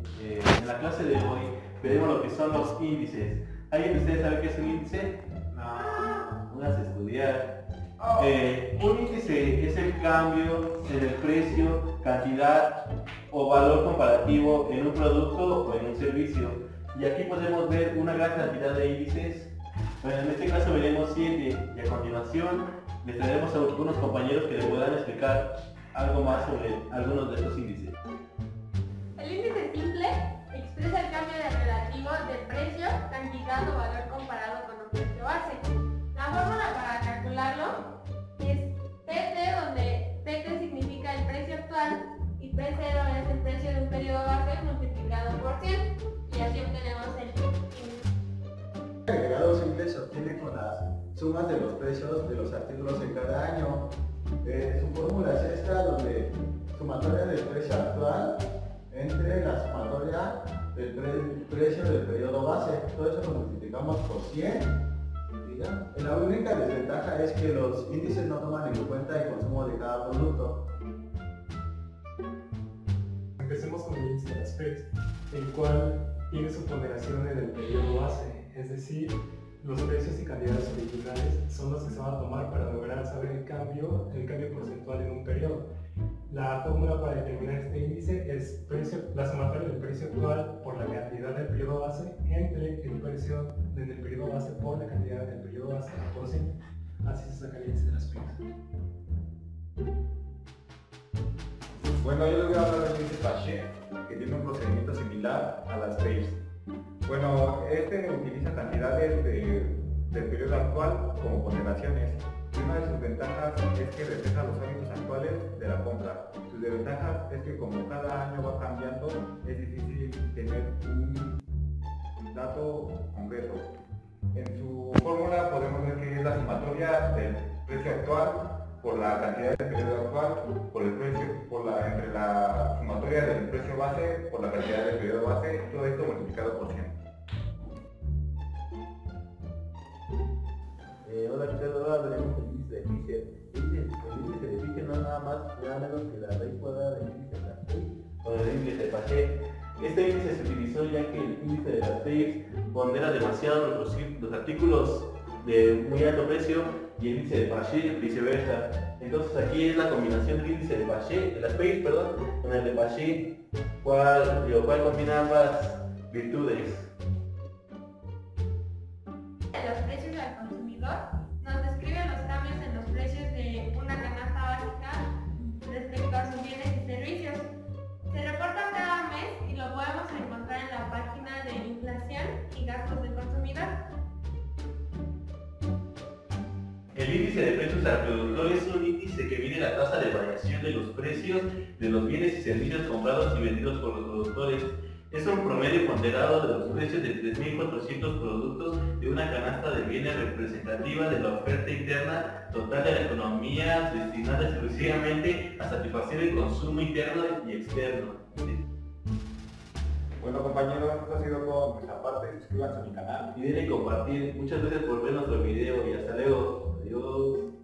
En la clase de hoy veremos lo que son los índices. ¿Alguien de ustedes sabe qué es un índice? No, pónganse a estudiar. Un índice es el cambio en el precio, cantidad o valor comparativo en un producto o en un servicio. Y aquí podemos ver una gran cantidad de índices. Bueno, en este caso veremos 7 y a continuación les traeremos a algunos compañeros que les puedan explicar algo más sobre algunos de estos índices. El índice simple expresa el cambio relativo del precio, cantidad o valor comparado con un precio base. La fórmula para calcularlo es PT, donde PT significa el precio actual y P0 es el precio de un periodo base multiplicado por 100 y así obtenemos el índice. El agregado simple se obtiene con las sumas de los precios de los artículos en cada año. Su fórmula es esta, donde sumatoria del precio actual entre la sumatoria del precio del periodo base. Todo eso lo multiplicamos por 100. La única desventaja es que los índices no toman en cuenta el consumo de cada producto. Empecemos con el índice de las PERS, el cual tiene su ponderación en el periodo base, es decir, los precios y cantidades originales son los que se van a tomar para lograr saber el cambio porcentual en un periodo. La fórmula para determinar este índice es la sumatoria del precio actual por la cantidad del periodo base entre el precio del periodo base por la cantidad del periodo base por 100. Así se saca el índice de las PERS. Bueno, yo les voy a hablar del índice Paget, que tiene un procedimiento similar a las PERS. Bueno, este utiliza cantidades del periodo actual como ponderaciones. Una de sus ventajas es que refleja los hábitos actuales de la compra. Sus desventajas es que como cada año va cambiando, es difícil tener un dato concreto. En su fórmula podemos ver que es la sumatoria del precio actual por la cantidad del periodo actual entre la sumatoria del precio base por la cantidad del periodo base, todo esto multiplicado por 100. Hola, ¿qué tal? Ahora veremos el índice de Fisher. El índice de Fisher no es nada menos que la raíz cuadrada del índice de las PERS con el índice de Paget. Este índice se utilizó ya que el índice de las PERS pondera demasiado los artículos de muy alto precio y el índice de Paget viceversa. Entonces aquí es la combinación del índice de Paget, de las PERS, perdón, con el de Paget, lo cual combina ambas virtudes. Los precios al consumidor nos describe los cambios en los precios de una canasta básica respecto a sus bienes y servicios. Se reportan cada mes y lo podemos encontrar en la página de inflación y gastos del consumidor. El índice de precios al productor es un índice que mide la tasa de variación de los precios de los bienes y servicios comprados y vendidos por los productores. Es un promedio ponderado de los precios de 3.400 productos de una canasta de bienes representativa de la oferta interna total de la economía destinada exclusivamente a satisfacer el consumo interno y externo. Bueno compañeros, esto ha sido todo por nuestra parte. Suscríbanse a mi canal. Y denle compartir. Muchas gracias por ver nuestro video y hasta luego. Adiós.